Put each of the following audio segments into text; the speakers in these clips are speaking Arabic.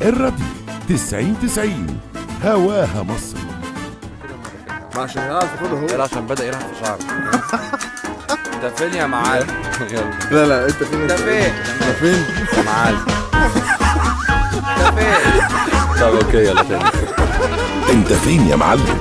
الراديو 90 هواها مصر. ما عشان يعرف ياخده هو. يلا عشان بدأ يلعب في شعره. انت فين يا معلم؟ لا يلا. لا انت فين؟ انت فين؟ انت فين؟ يا معلم. انت فين؟ طب اوكي يلا تاني. انت فين يا معلم؟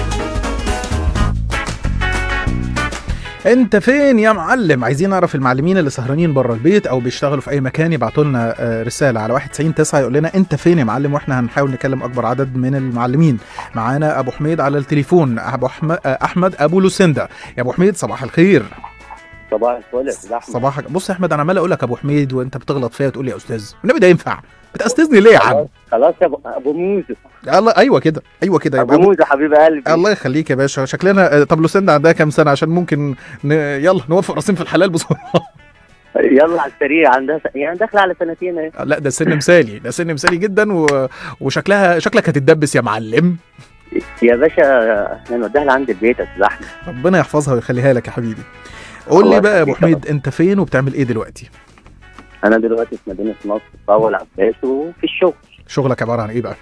انت فين يا معلم؟ عايزين نعرف المعلمين اللي سهرانين بره البيت او بيشتغلوا في اي مكان يبعتوا لنا رساله على 199 يقول لنا انت فين يا معلم، واحنا هنحاول نكلم اكبر عدد من المعلمين. معانا ابو حميد على التليفون، ابو احمد ابو لوسندا. يا ابو حميد صباح الخير. صباح الفل يا احمد. صباحك. بص يا احمد، انا عمال اقول لك ابو حميد وانت بتغلط فيا وتقول لي يا استاذ، النبي ده ينفع؟ بتأستاذني ليه يا عم؟ خلاص يا ابو موزه. الله، ايوه كده ايوه كده ابو موزه حبيب قلبي. الله يخليك يا باشا. شكلنا طب لوسندا عندها كام سنه عشان ممكن يلا نوفق راسين في الحلال بسرعه. يلا على السريع، عندها يعني داخله على سنتين اهي. لا ده سن مثالي، ده سن مثالي جدا شكلك هتتدبس يا معلم. يا باشا احنا نوديها لعند البيت يا استاذ احمد. ربنا يحفظها ويخليها لك يا حبيبي. قول لي بقى يا ابو حميد، انت فين وبتعمل ايه دلوقتي؟ انا دلوقتي في مدينه نصر في اول عباس وفي الشغل. شغلك عباره عن ايه بقى؟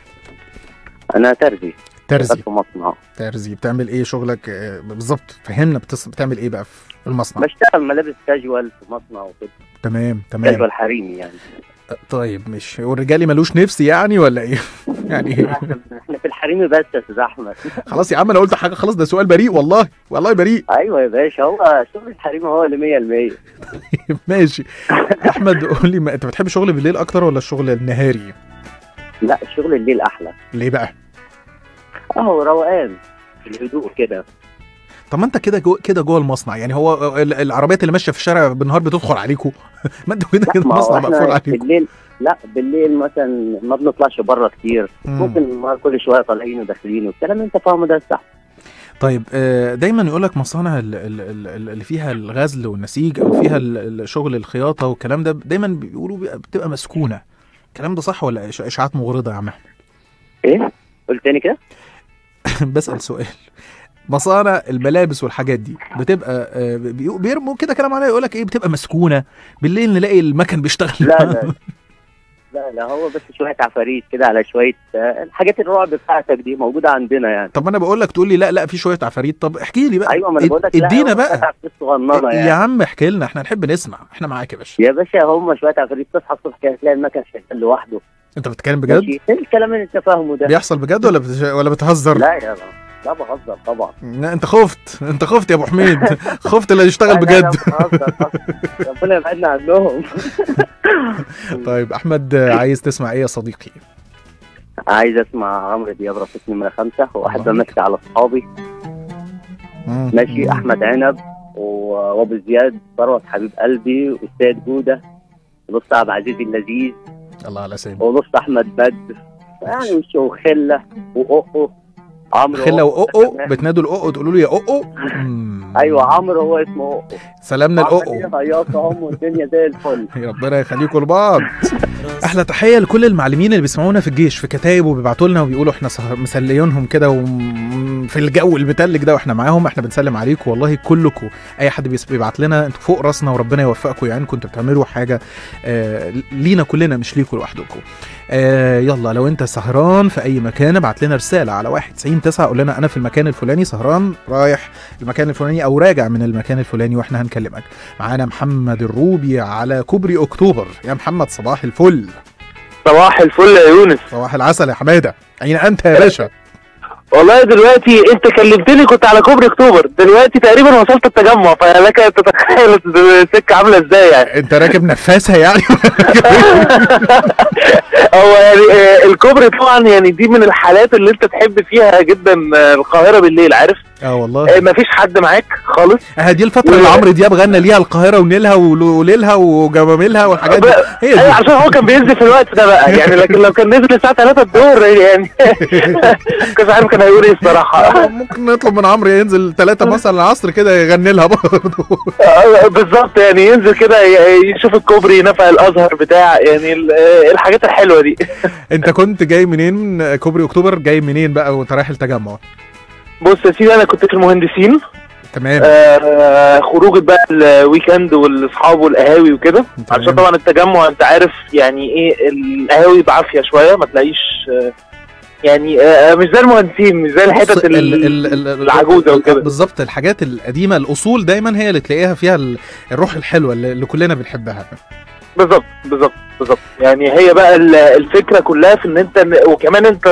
انا ترزي في مصنع. ترزي، بتعمل ايه شغلك بالظبط؟ فهمنا بتعمل ايه بقى في المصنع؟ بشتغل ملابس كاجوال في مصنع وكده. تمام كاجوال حريمي يعني. طيب مش والرجالي ملوش نفسي يعني ولا ايه؟ يعني احنا في الحريمي بس يا استاذ احمد. خلاص يا عم انا قلت حاجه، خلاص ده سؤال بريء والله بريء. ايوه يا باشا، هو شغل الحريمي هو اللي 100%. ماشي. احمد قول لي، انت بتحب شغل بالليل اكتر ولا الشغل النهاري؟ لا الشغل الليل احلى. ليه بقى؟ اهو روقان الهدوء كده. طب ما انت كده جوه المصنع، يعني هو العربيات اللي ماشيه في الشارع بالنهار بتدخل عليكم؟ ما انت كده المصنع مقفول عليكم. بالليل مثلا ما بنطلعش بره كتير. ممكن كل شويه طالعين وداخلين والكلام اللي انت فاهمه ده صح. طيب دايما يقول لك مصانع اللي فيها الغزل والنسيج او فيها شغل الخياطه والكلام ده دايما بيقولوا بتبقى مسكونه. الكلام ده صح ولا اشاعات مغرضه يا عم احمد؟ ايه؟ قلت تاني كده؟ بسأل سؤال. مصانع الملابس والحاجات دي بتبقى بيرموا كده كلام عليها، يقول لك ايه بتبقى مسكونه بالليل نلاقي المكن بيشتغل. لا هو بس شويه عفاريت كده على شويه الحاجات الرعب بتاعتك دي موجوده عندنا يعني. طب انا بقول لك تقول لي لا في شويه عفاريت، طب احكي لي بقى. ايوه ما انا بقول لك ادينا بقى يعني. يا عم احكي لنا، احنا نحب نسمع، احنا معاك يا باشا. يا باشا هم شويه عفاريت، تصحى الصبح كده تلاقي المكن شغال لوحده. انت بتتكلم بجد؟ ايه الكلام اللي انت فاهمه ده؟ بيحصل بجد ولا بتهزر؟ لا يا لا بهزر طبعا. لا انت خفت يا ابو حميد. خفت اللي يشتغل بجد. ربنا يبعدنا عنهم. طيب احمد عايز تسمع ايه يا صديقي؟ عايز اسمع عمرو دياب رصيد نمرة 5 واحب امسك على اصحابي. ماشي. احمد عنب وابو زياد ثروت حبيب قلبي والسيد جوده ونص عبد العزيز اللذيذ. الله على سيدي. ونص احمد بدر يعني وخله وقو عمرو. خله وقو بتنادوا القو تقولوا له يا قو. ايوه عمرو هو اسمه قو. سلامنا القو. هياصهم والدنيا زي الفل. ربنا يخليكم لبعض. احلى تحيه لكل المعلمين اللي بيسمعونا في الجيش في كتايب وبيبعتوا لنا وبيقولوا احنا مسليينهم كده وفي الجو المتلج ده واحنا معاهم. احنا بنسلم عليكم والله كلكم، اي حد بيبعت لنا انتوا فوق راسنا وربنا يوفقكم، يعني كنتوا بتعملوا حاجه لينا كلنا مش ليكم لوحدكم. يلا لو انت سهران في اي مكان ابعت لنا رساله على 199 قول لنا انا في المكان الفلاني سهران رايح المكان الفلاني او راجع من المكان الفلاني واحنا هنكلمك. معانا محمد الروبي على كوبري اكتوبر. يا محمد صباح الفل. صباح الفل يا يونس. صباح العسل يا حماده. اين انت يا باشا؟ والله دلوقتي انت كلمتني كنت على كوبري اكتوبر، دلوقتي تقريبا وصلت التجمع، فلك ان تتخيل السكه عامله ازاي يعني. انت راكب نفاسه يعني؟ هو يعني الكوبري طبعا يعني دي من الحالات اللي انت تحب فيها جدا القاهره بالليل، عارف؟ والله مفيش حد معاك خالص. دي الفتره اللي عمرو دياب غنى ليها القاهره ونيلها وليلها وجماملها والحاجات دي. هي دي عشان هو كان بينزل في الوقت ده بقى يعني، لكن لو كان نزل الساعه 3 الظهر يعني كنت عارف كان هيقول ايه الصراحه. ممكن نطلب من عمرو ينزل 3 مثلا العصر كده يغني لها برضه. بالظبط يعني ينزل كده يشوف الكوبري نفق الازهر بتاع يعني الحاجات الحلوه دي. انت كنت جاي منين كوبري اكتوبر؟ جاي منين بقى وانت رايح التجمع؟ بص يا سيدي انا كنت في المهندسين تمام. خروجه بقى الويكند والاصحاب والقهاوي وكده، عشان طبعا التجمع انت عارف يعني ايه، القهاوي بعافيه شويه، ما تلاقيش يعني مش زي المهندسين، مش زي الحتت العجوزه وكده. بالظبط، الحاجات القديمه الاصول دايما هي اللي تلاقيها فيها الروح الحلوه اللي كلنا بنحبها. بالظبط بالظبط بالظبط، يعني هي بقى الفكره كلها في ان انت، وكمان انت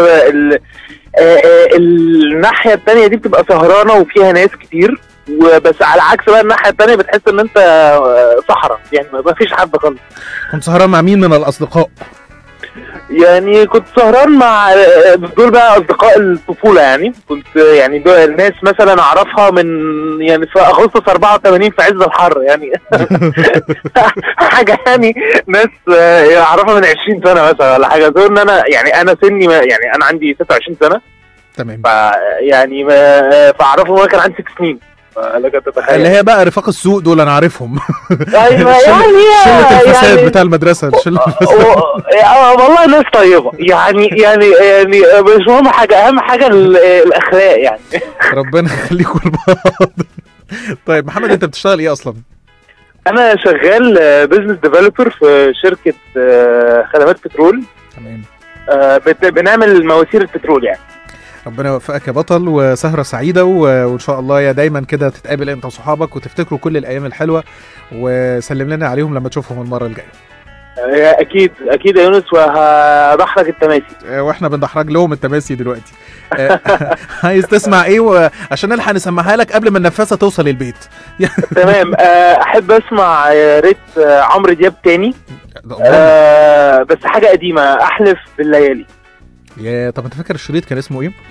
الناحيه الثانيه دي بتبقى سهرانه وفيها ناس كتير، وبس على عكس بقى الناحيه الثانيه بتحس ان انت صحراء، يعني ما فيش حد خالص. كنت سهران مع مين من الاصدقاء؟ يعني كنت سهران مع دول بقى اصدقاء الطفوله، يعني كنت يعني دول الناس مثلا اعرفها من يعني في اغسطس 84 في عز الحر يعني حاجه، يعني ناس اعرفها من 20 سنه مثلا ولا حاجه، دول ان انا يعني انا سني يعني انا عندي 26 سنه. تمام. يعني فاعرفهم وانا كان عندي 6 سنين، لك تتخيل. اللي هي بقى رفاق السوق دول انا عارفهم. ايوه يعني شلة الفساد يعني بتاع المدرسه. والله ناس طيبه يعني مش مهم حاجه، اهم حاجه الاخلاق يعني. ربنا يخليكم لبعض. طيب محمد، انت بتشتغل ايه اصلا؟ انا شغال بزنس ديفلوبر في شركه خدمات بترول. تمام. بنعمل مواسير البترول يعني. ربنا يوفقك يا بطل، وسهرة سعيدة، وإن شاء الله يا دايما كده تتقابل أنت وصحابك وتفتكروا كل الأيام الحلوة، وسلم لنا عليهم لما تشوفهم المرة الجاية. أكيد أكيد يا يونس، وهدحرج التماسي. وإحنا بندحرج لهم التماسي دلوقتي. عايز تسمع إيه عشان نلحق نسمعها لك قبل ما النفاسة توصل البيت؟ تمام. أحب أسمع يا ريت عمرو دياب تاني، بس حاجة قديمة، أحلف بالليالي. طب انت فاكر الشريط كان اسمه ايه؟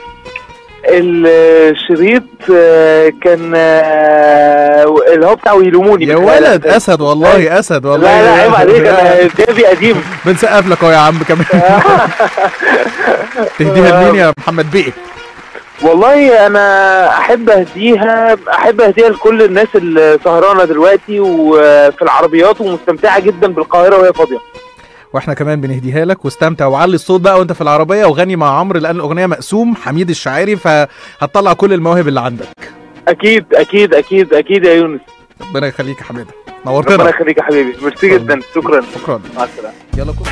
الشريط كان اللي هو بتاع ويلوموني. يا ولد اسد والله، اسد والله. لا عيب عليك، انا ديابي قديم. بنسقف لك اهو يا عم كمان. تهديها لمين يا محمد بيه؟ والله انا احب اهديها لكل الناس اللي سهرانه دلوقتي وفي العربيات ومستمتعه جدا بالقاهره وهي فاضيه. واحنا كمان بنهديها لك، واستمتع وعلي الصوت بقى وانت في العربيه، وغني مع عمرو لان الاغنيه مقسوم حميد الشاعري، فهتطلع كل المواهب اللي عندك. اكيد اكيد اكيد اكيد يا يونس. ربنا يخليك يا حميده، نورتنا. ربنا يخليك يا حبيبي، ميرسي جدا. شكرا مع السلامه. يلا كل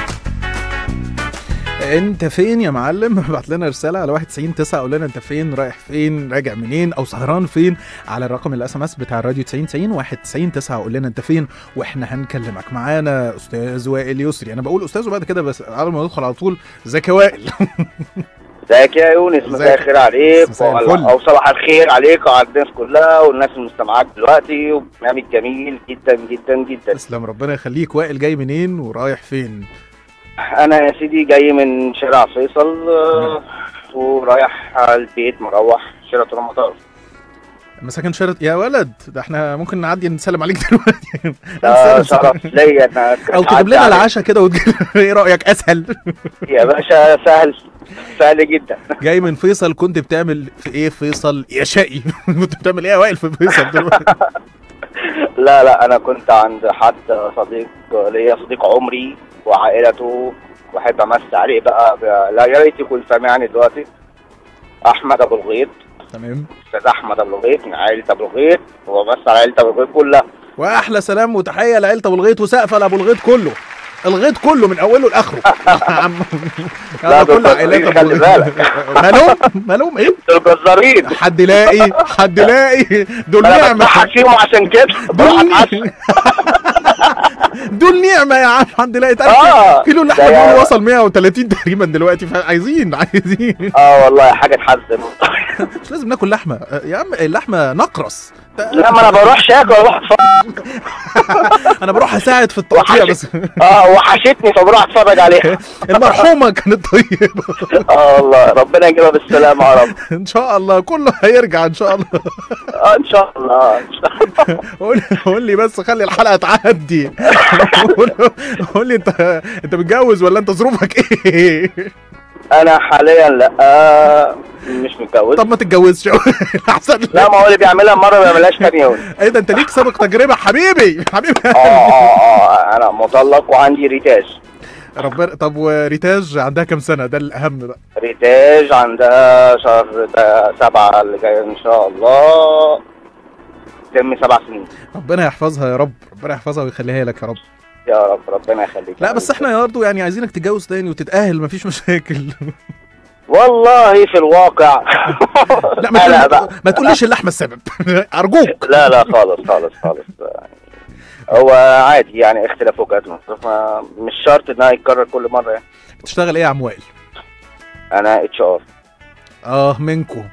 انت فين يا معلم؟ ابعت لنا رساله على 199، قول لنا انت فين، رايح فين، راجع منين، او سهران فين، على الرقم الاس ام اس بتاع الراديو 9090 199. قول لنا انت فين واحنا هنكلمك. معانا استاذ وائل يسري. انا بقول استاذ وبعد كده بس قبل ما ندخل على طول، ازيك يا وائل؟ ازيك يا يونس؟ مساء الخير عليك، او صباح الخير عليك وعلى الناس كلها والناس المستمعات دلوقتي، وبرنامج جميل جدا جدا جدا. تسلم، ربنا يخليك. وائل جاي منين ورايح فين؟ انا يا سيدي جاي من شارع فيصل ورايح البيت، مروح شيراتون المطار. مساكن شيراتون يا ولد، ده احنا ممكن نعدي نسلم عليك دلوقتي. شرف ليا انك او تجيب لنا العشاء كده ايه رايك؟ اسهل يا باشا، سهل جدا. جاي من فيصل، كنت بتعمل في ايه فيصل يا شقي؟ كنت بتعمل ايه يا وائل في فيصل دلوقتي؟ لا انا كنت عند حد صديق ليا، صديق عمري وعائلته، واحب امسي عليه بقى. لا يا ريت يكون سامعني دلوقتي. احمد ابو الغيط. تمام. استاذ احمد ابو الغيط من عائله ابو الغيط، وبس على عائله ابو الغيط كلها. واحلى سلام وتحيه لعائله ابو الغيط وسقفه لابو الغيط كله، الغيط كله من اوله لاخره. لا كل عائلات ابو الغيط. مالهم ايه؟ الجزارين. حد يلاقي دول نعمه. بحكيهم عشان كده دول نعمه يا عم. حد يلاقي كيلو اللحمه وصل 130 تقريبا دلوقتي، فعايزين والله حاجه تحزن. مش لازم ناكل لحمه يا عم، اللحمه نقرص. لا ما انا بروحش اكل، اروح اتفرج. انا بروح اساعد في التقطيع بس. وحشتني فبروح اتفرج عليها. المرحومه كانت طيبه. والله ربنا يجيبها بالسلامه يا رب. ان شاء الله كله هيرجع ان شاء الله. ان شاء الله. قول لي بس، خلي الحلقه تعدي. قول لي انت متجوز ولا انت ظروفك ايه؟ انا حاليا لا، مش متجوز. طب ما تتجوزش احسن. لا ما هو اللي بيعملها مره ما بيعملهاش ثاني يوم. ايه ده، انت ليك سابق تجربه حبيبي. انا مطلق وعندي ريتاج. ربنا. طب وريتاج عندها كام سنه؟ ده الاهم بقى. ريتاج عندها شهر 7 اللي جاي ان شاء الله هتتم 7 سنين. ربنا يحفظها يا رب، ربنا يحفظها ويخليها لك يا رب. يا رب ربنا يخليك. لا بس احنا برضه يعني عايزينك تتجوز تاني وتتأهل، مفيش مشاكل. والله في الواقع لا ما تقوليش اللحمه السبب. ارجوك. لا خالص هو عادي يعني اختلاف وجهات نظر، مش شرط انها يتكرر كل مره يعني. بتشتغل ايه يا عم وائل؟ انا HR. منكو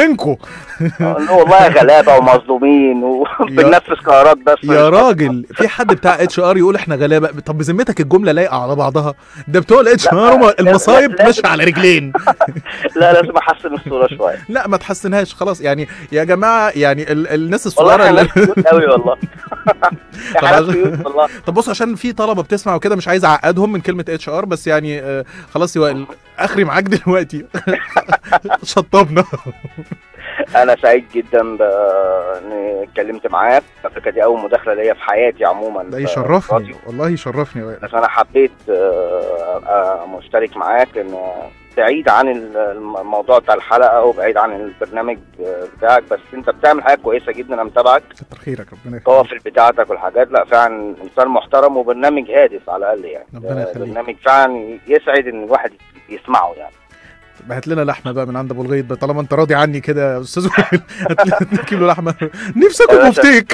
والله غلابه ومظلومين وبننفذ قرارات بس يا راجل. في حد بتاع HR يقول احنا غلابه؟ طب بذمتك الجمله لايقه على بعضها؟ ده بتوع HR المصايب ماشيه على رجلين. لا لازم احسن الصوره شويه. لا ما تحسنهاش خلاص يعني يا جماعه، يعني الناس الصغيره والله قوي والله. طب بص، عشان في طلبه بتسمع وكده مش عايز اعقدهم من كلمه HR، بس يعني خلاص يا وائل اخري معاك دلوقتي. شطبنا. انا سعيد جدا اني اتكلمت معاك. الفكره دي اول مداخله ليا في حياتي عموما. ده يشرفني والله، يشرفني يا وائل. بس انا حبيت ابقى مشترك معاك، ان بعيد عن الموضوع بتاع الحلقه وبعيد عن البرنامج بتاعك، بس انت بتعمل حاجه كويسه جدا. انا متابعك، كتر خيرك، ربنا يخليك. القوافل بتاعتك والحاجات، لا فعلا انسان محترم وبرنامج هادف على الاقل يعني. ربنا يخليك. برنامج فعلا يسعد ان الواحد يسمعه يعني. هات لنا لحمه بقى من عند ابو الغيط طالما انت راضي عني كده يا استاذ وائل. هات لنا 2 كيلو لحمه. نفسي اكل كفتيك.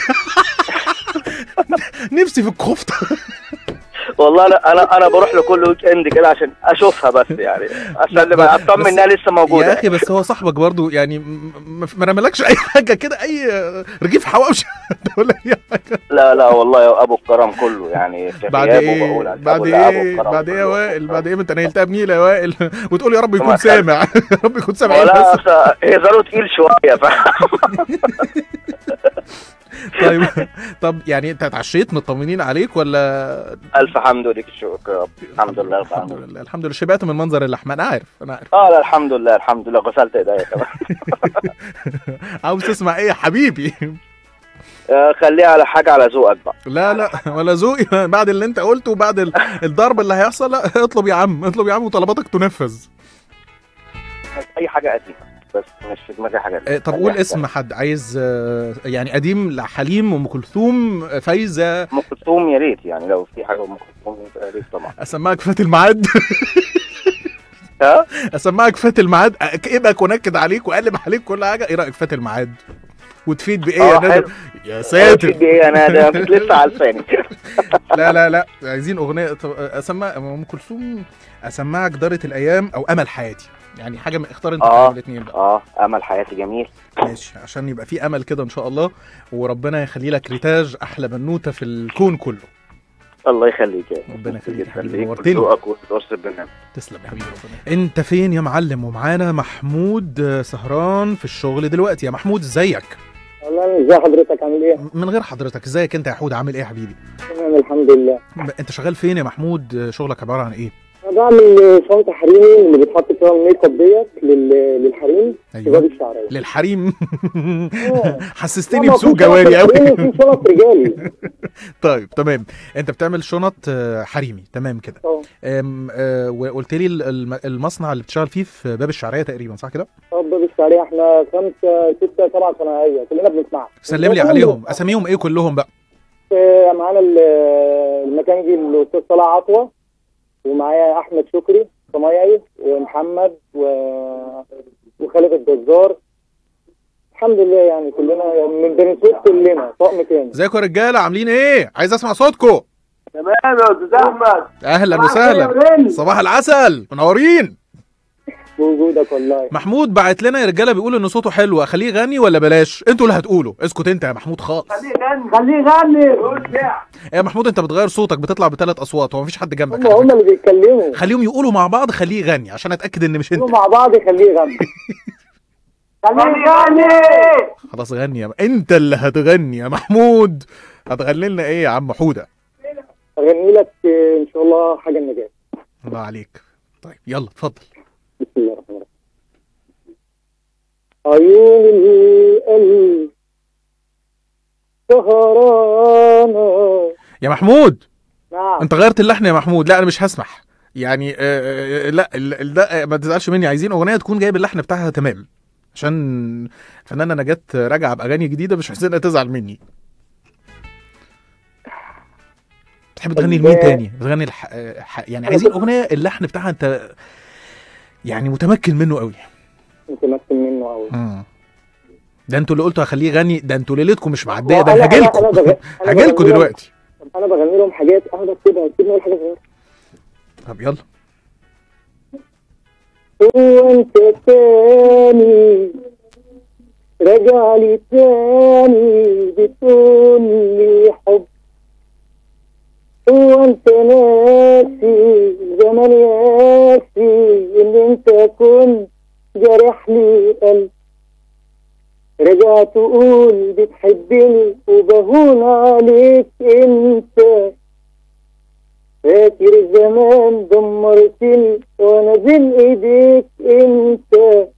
نفسي في الكفته. والله انا بروح له كل ويك اند كده عشان اشوفها بس يعني، عشان اطمن انها لسه موجوده. يا اخي بس هو صاحبك برضو يعني ما رملكش اي حاجه كده، اي رغيف حواوشي ولا اي حاجه؟ لا والله يا ابو الكرم كله يعني. بعد ايه يا وائل؟ بعد ايه؟ ما انت نيلتها بنيله يا وائل وتقول يا رب يكون سامع. يا رب يكون سامع. لا هزاره تقيل شويه. طب يعني انت اتعشيت؟ مطمنين عليك ولا؟ الف حمد لك الشكر يا رب. الحمد لله الحمد لله. شبعت من منظر اللحمه؟ انا عارف. لا الحمد لله غسلت ايديا كمان. عاوز تسمع ايه يا حبيبي؟ خليها على حاجه على ذوقك بقى. لا ولا ذوقي. بعد اللي انت قلته وبعد الضرب اللي هيحصل، لا اطلب يا عم وطلباتك تنفذ. اي حاجه قديمه بس مش في دماغي حاجه. طب قول اسم حد عايز يعني قديم. حليم، ام كلثوم، فايزه. ام كلثوم يا ريت يعني، لو في حاجه ام كلثوم يا ريت طبعا. اسمعك فات الميعاد. اسمعك فات الميعاد، ابقى ونكد عليك وقلب عليك كل حاجه. ايه رايك فات الميعاد؟ وتفيد بايه يا ندى؟ يا ساتر. تفيد بايه يا ندى؟ كنت لسه عارفاني. لا عايزين اغنيه. اسمع ام كلثوم، اسمعك دارت الايام او امل حياتي، يعني حاجه اختار انت من الاثنين بقى. امل حياتي جميل. ماشي، عشان يبقى في امل كده ان شاء الله، وربنا يخلي لك ريتاج احلى بنوته في الكون كله. الله يخليك يا ربنا يخليك يا حبيبي، نورتني. تسلم يا حبيبي. ربنا. انت فين يا معلم؟ ومعانا محمود سهران في الشغل دلوقتي. يا محمود ازيك؟ والله ازي حضرتك؟ عامل ايه؟ من غير حضرتك، ازيك انت يا حود؟ عامل ايه يا حبيبي؟ تمام الحمد لله. انت شغال فين يا محمود؟ شغلك عباره عن ايه؟ انا بعمل شنطه حريمي اللي بتحط فيها الميك اب ديت للحريم. ايوه الشعريه للحريم. حسستني بسوق جواري قوي. في شنط رجالي. طيب تمام، انت بتعمل شنط حريمي، تمام كده. وقلت لي المصنع اللي بتشتغل فيه في باب الشعريه تقريبا، صح كده؟ باب الشعريه احنا 5 6 7 صناعيه كلنا بنسمعها. سلم لي عليهم. اساميهم ايه كلهم بقى؟ معانا المكانجي الاستاذ صلاح عطوه، ومعايا احمد شكري صنايعي، ومحمد وخالد الجزار. الحمد لله يعني كلنا من بني سويف، كلنا طقم كامل. ازيكم يا رجاله؟ عاملين ايه؟ عايز اسمع صوتكم. تمام يا استاذ احمد. اهلا وسهلا. صباح العسل، منورين. بوجودك والله. محمود بعت لنا يا رجاله بيقول ان صوته حلو، اخليه يغني ولا بلاش؟ انتوا اللي هتقولوا. اسكت انت يا محمود خالص. خليه يغني. يا محمود انت بتغير صوتك، بتطلع ب3 اصوات ومفيش حد جنبك. هم اللي بيتكلموا. خليهم يقولوا مع بعض. خليه يغني عشان اتاكد ان مش انت. مع بعض خليه يغني. خليه يغني. خلاص غني انت اللي هتغني يا محمود. هتغني لنا ايه يا عم حوده؟ اغني لك ان شاء الله حاجه النجاة. الله عليك. طيب يلا اتفضل. بسم الله الرحمن الرحيم. عيون القلب سهرانة. يا محمود. نعم. انت غيرت اللحن يا محمود. لا انا مش هسمح يعني. لا ده ما تزعلش مني. عايزين اغنيه تكون جايب اللحن بتاعها تمام. عشان الفنانه نجاة راجعه باغاني جديده، مش عايزينها تزعل مني. بتحب تغني لمين تاني؟ بتغني يعني عايزين اغنيه اللحن بتاعها انت يعني متمكن منه قوي. متمكن منه قوي. ده انتوا اللي قلتوا هخليه يغني، ده انتوا ليلتكم مش معديه، ده انا هاجيلكم دلوقتي. طب انا بغني لهم حاجات اهدى كده، سيبني اقول حاجه صغيره. طب يلا. هو انت تاني راجع لي تاني بتقول لي حب، هو انت ناسي زمان ياسي ان انت كنت جارح لي قلب، رجع تقول بتحبني وبهون عليك انت، فاكر زمان دمرتني وانا بين ايديك انت.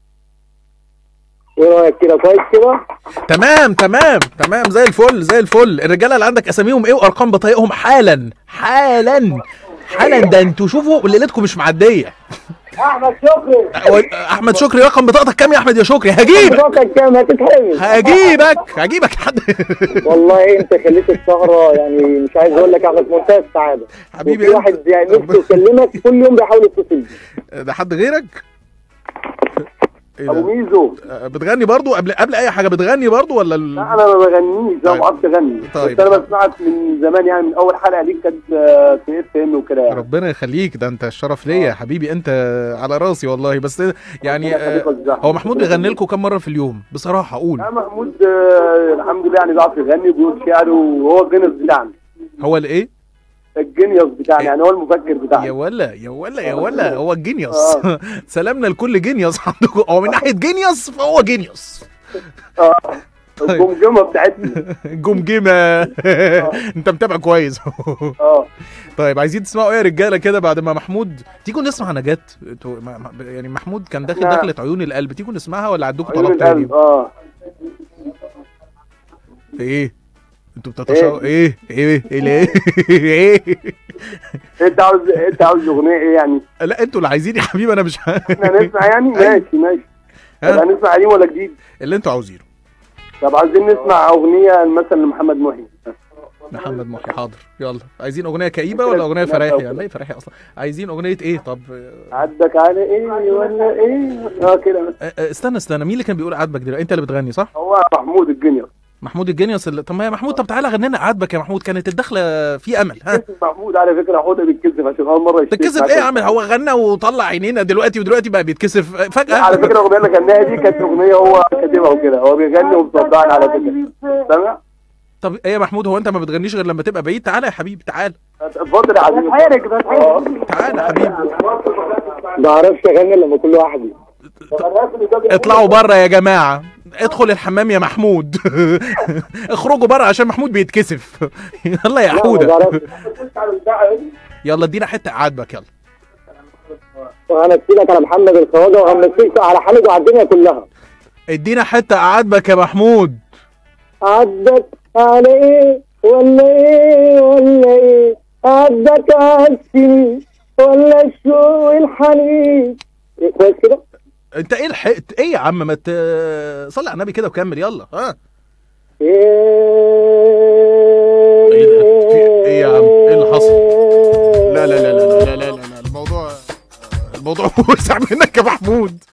ايه رايك كده؟ كويس كده؟ تمام تمام تمام زي الفل زي الفل. الرجاله اللي عندك اساميهم ايه وارقام بطايقهم حالا حالا حالا، ده انتوا شوفوا ليلتكم مش معديه. احمد شكري. احمد شكري، رقم بطاقتك كام يا احمد يا شكري؟ هجيبك. بطاقتك كام؟ هتتحرم. هجيبك لحد. والله انت خليت السهره يعني مش عايز اقول لك احمد منتهى السعاده حبيبي. في واحد يعني نفسه يكلمك كل يوم بيحاول يتصل بيك. ده حد غيرك؟ ابو ميزو بتغني برضو قبل اي حاجه؟ بتغني برضو ولا لا انا ما بغنيش، انا ما بعرفش اغني. طيب. بس انا بسمعك من زمان يعني، من اول حلقه ليك كانت في FM وكده يعني. ربنا يخليك، ده انت الشرف ليا يا حبيبي، انت على راسي والله. بس يعني هو محمود بيغني لكم كم مره في اليوم بصراحه؟ قول. لا محمود الحمد لله يعني بيعرف يغني وبيقول شعر، وهو الجينيوس بتاعنا. هو الايه؟ الجينيوس بتاعنا يعني، هو المفكر بتاعنا. يا ولا هو الجينيوس. سلامنا لكل جينيوس عندكم، هو من ناحيه جينيوس فهو جينيوس. الجمجمه بتاعتنا. الجمجمه. انت متابع كويس. طيب عايزين تسمعوا ايه يا رجاله كده بعد ما محمود؟ تيجوا نسمع نجاة. يعني محمود كان دخلة عيون القلب، تيجوا نسمعها ولا عندكم طلب تاني؟ ايه انتوا بتتشاوروا ايه انت عاوز اغنيه ايه يعني؟ لا انتوا اللي عايزين يا حبيبي، انا مش احنا هنسمع يعني. ماشي هنسمع قديم ولا جديد؟ اللي انتوا عاوزينه. طب عايزين نسمع اغنيه مثلا لمحمد محي. حاضر يلا. عايزين اغنيه كئيبه ولا اغنيه فرايحي؟ يعني ايه فرايحي اصلا؟ عايزين اغنيه ايه؟ طب عدك على ايه ولا ايه؟ كده. استنى مين اللي كان بيقول عاتبك دلوقتي؟ انت اللي بتغني صح؟ هو محمود الجينيوس. طب ما يا محمود، طب تعالى غني لنا عاتبك يا محمود، كانت الدخله في امل. محمود على فكره حوده بيتكسف عشان اول مره تتكسف ايه يا عم؟ هو غنى وطلع عينينا دلوقتي ودلوقتي بقى بيتكسف فجاه. على فكره الاغنيه اللي غناها دي كانت اغنيه هو كاتبها وكده، هو بيغني ومصدعني على فكره. سامع؟ طب ايه يا محمود، هو انت ما بتغنيش غير لما تبقى بعيد؟ تعالى يا حبيبي تعالى. اتفضل يا حبيبي. تعالى يا حبيبي. ما اعرفش اغني لما كل لوحدي. اطلعوا بره يا جماعه، ادخل الحمام يا محمود. اخرجوا بره عشان محمود بيتكسف. يلا يا حوده. يلا ادينا حته عاتبك يلا. وهمثلك على محمد الخواجه وهمثلك على حامد وعلى الدنيا كلها. ادينا حته عاتبك يا محمود. عاتبك على ايه ولا ايه؟ عاتبك على السنين ولا الشوق والحنين؟ كويس كده؟ انت ايه لحقت ايه يا عم؟ ما تصلي على النبي كده وكمل يلا. ايه يا عم؟ ايه اللي حصل؟ لا الموضوع وسع منك يا محمود.